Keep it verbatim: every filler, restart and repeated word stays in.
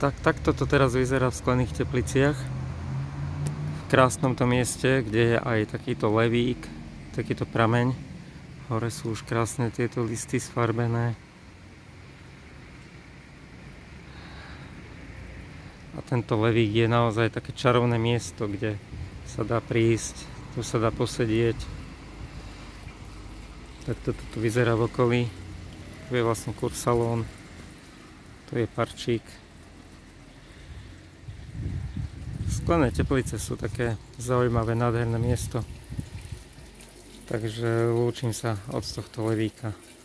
Tak, takto to teraz vyzerá v Sklených Tepliciach. V krásnom tom mieste, kde je aj takýto levík, takýto prameň. Hore sú už krásne tieto listy sfarbené. A tento levík je naozaj také čarovné miesto, kde sa dá prísť, tu sa dá posedieť. Tak toto tu vyzerá v okolí. Tu je vlastne kursalón. Tu je parčík. Sklené Teplice sú také zaujímavé, nádherné miesto. Takže lúčim sa od tohto levíka.